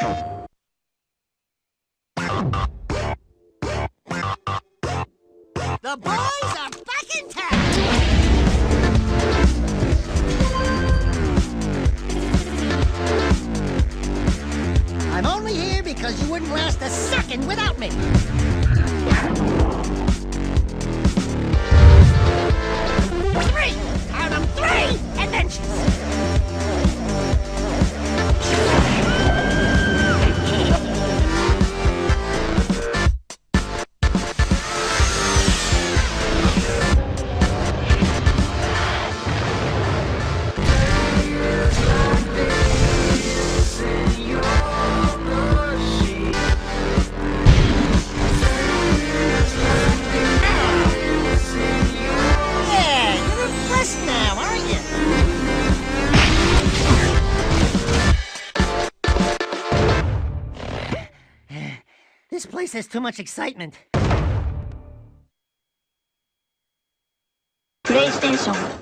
The boys are back in town! I'm only here because you wouldn't last a second without me! Three! Count 'em, 3 adventures! This place has too much excitement. PlayStation